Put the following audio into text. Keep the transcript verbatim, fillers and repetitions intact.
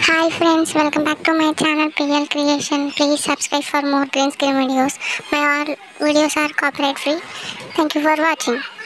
Hi friends, welcome back to my channel P L Creation. Please subscribe for more green screen videos. My all videos are copyright free. Thank you for watching.